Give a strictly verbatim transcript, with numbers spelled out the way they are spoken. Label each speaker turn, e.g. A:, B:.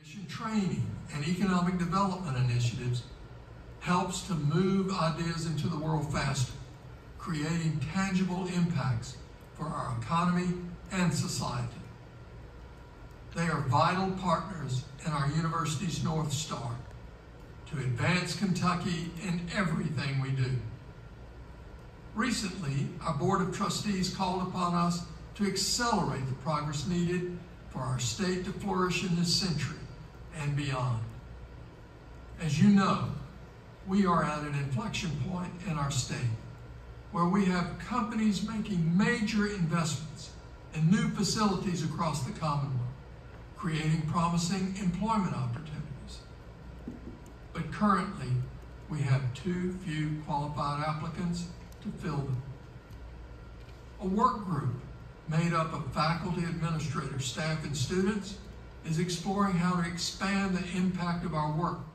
A: Training and economic development initiatives helps to move ideas into the world faster, creating tangible impacts for our economy and society. They are vital partners in our university's North Star to advance Kentucky in everything we do. Recently, our Board of Trustees called upon us to accelerate the progress needed for our state to flourish in this century and beyond. As you know, we are at an inflection point in our state where we have companies making major investments in new facilities across the Commonwealth, creating promising employment opportunities. But currently, we have too few qualified applicants to fill them. A work group made up of faculty, administrators, staff, and students is exploring how to expand the impact of our work